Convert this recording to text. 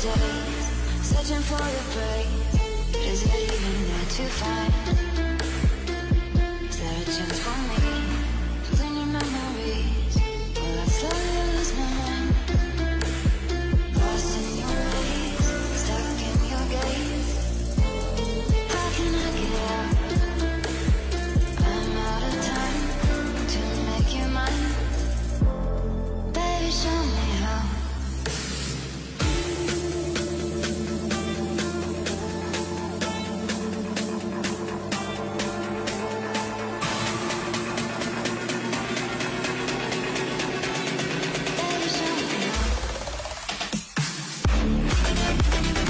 days, searching for your break. Is it even there to find? Is there a chance for me to clean your memories? Will I slowly lose my mind? Lost in your maze, stuck in your gaze. How can I get out? I'm out of time to make you mine. Baby, show me how. Baby, show me how.